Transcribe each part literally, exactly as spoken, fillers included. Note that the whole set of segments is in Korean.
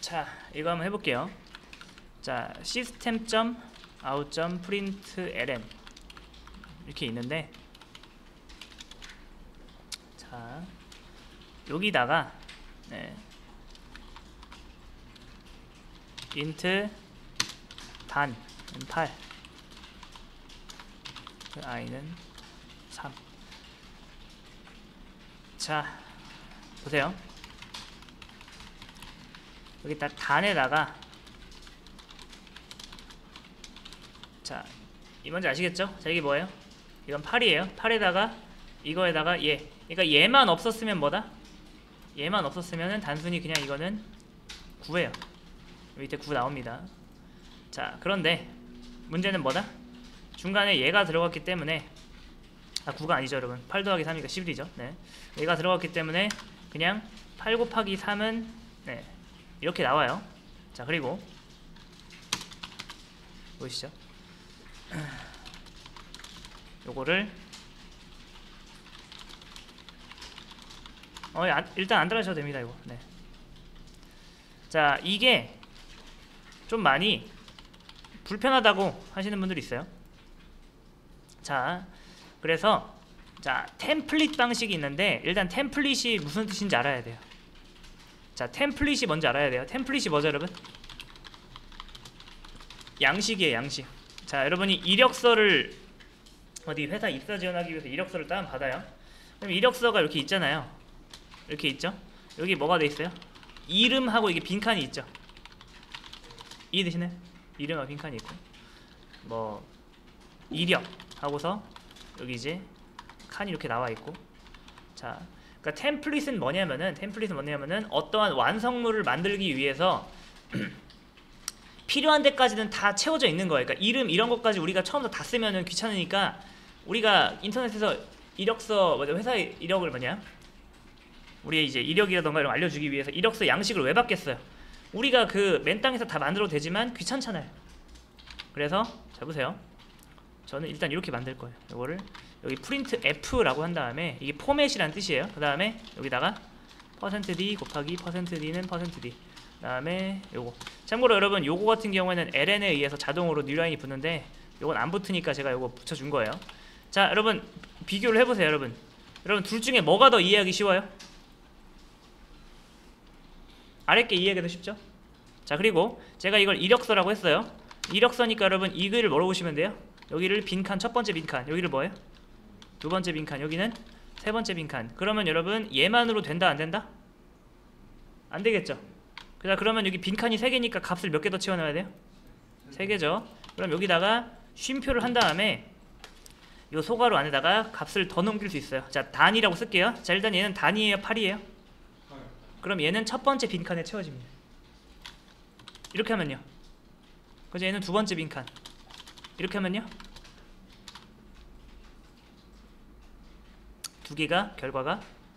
자, 이거 한번 해볼게요. 자, system.out.println 이렇게 있는데, 자, 여기다가 네, int 단 팔, 그 i는 삼. 자, 보세요. 여기 딱 단에다가, 자, 이 뭔지 아시겠죠? 자, 이게 뭐예요? 이건 팔이에요. 팔에다가 이거에다가 얘. 그러니까 얘만 없었으면 뭐다? 얘만 없었으면은 단순히 그냥 이거는 구예요. 밑에 구 나옵니다. 자, 그런데 문제는 뭐다? 중간에 얘가 들어갔기 때문에, 아, 구가 아니죠 여러분. 팔 더하기 삼이니까 십일이죠. 네. 얘가 들어갔기 때문에 그냥 팔 곱하기 삼은 네, 이렇게 나와요. 자, 그리고 보이시죠? 요거를 어, 일단 안 들어가셔도 됩니다 이거. 네. 자, 이게 좀 많이 불편하다고 하시는 분들이 있어요. 자, 그래서 자, 템플릿 방식이 있는데, 일단 템플릿이 무슨 뜻인지 알아야 돼요. 자, 템플릿이 뭔지 알아야 돼요. 템플릿이 뭐죠 여러분? 양식이에요, 양식. 자, 여러분이 이력서를 어디 회사 입사 지원하기 위해서 이력서를 다운 받아요. 그럼 이력서가 이렇게 있잖아요. 이렇게 있죠. 여기 뭐가 돼 있어요? 이름하고 이게 빈칸이 있죠. 이해되시나요? 이름하고 빈칸이 있고, 뭐 이력 하고서 여기 이제 칸이 이렇게 나와 있고. 자, 그러니까 템플릿은 뭐냐면은 템플릿은 뭐냐면은 어떠한 완성물을 만들기 위해서 필요한 데까지는 다 채워져 있는 거예요. 그러니까 이름 이런 것까지 우리가 처음부터 다 쓰면은 귀찮으니까, 우리가 인터넷에서 이력서, 회사 이력을 뭐냐, 우리의 이제 이력이라던가 이런 거 알려주기 위해서 이력서 양식을 왜 받겠어요? 우리가 그 맨 땅에서 다 만들어도 되지만 귀찮잖아요. 그래서 자, 보세요. 저는 일단 이렇게 만들 거예요. 이거를 여기 프린트 F라고 한 다음에, 이게 포맷이란 뜻이에요. 그 다음에 여기다가 %d 곱하기 %d는 %d, 그 다음에 요거. 참고로 여러분, 요거 같은 경우에는 엘엔에 의해서 자동으로 뉴라인이 붙는데, 요건 안 붙으니까 제가 요거 붙여준 거예요. 자, 여러분 비교를 해보세요. 여러분 여러분 둘 중에 뭐가 더 이해하기 쉬워요? 아랫게 이해하기도 쉽죠? 자, 그리고 제가 이걸 이력서라고 했어요. 이력서니까 여러분 이 글을 뭐로 보시면 돼요? 여기를 빈칸, 첫 번째 빈칸, 여기를 뭐예요? 두 번째 빈칸, 여기는 세 번째 빈칸. 그러면 여러분 얘만으로 된다 안 된다? 안 되겠죠? 자, 그러면 여기 빈칸이 세 개니까 값을 몇 개 더 채워넣어야 돼요? 세 개죠. 그럼 여기다가 쉼표를 한 다음에 이 소괄호 안에다가 값을 더 넘길 수 있어요. 자, 단이라고 쓸게요. 자, 일단 얘는 단이에요, 팔이에요? 그럼 얘는 첫 번째 빈칸에 채워집니다. 이렇게 하면요. 그래서 얘는 두 번째 빈칸. 이렇게 하면요. 두 개가 결과가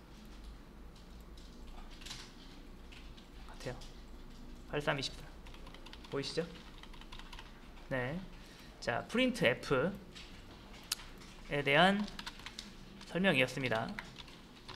같아요. 팔, 삼, 이십사. 보이시죠? 네. 자, 프린트 F에 대한 설명이었습니다.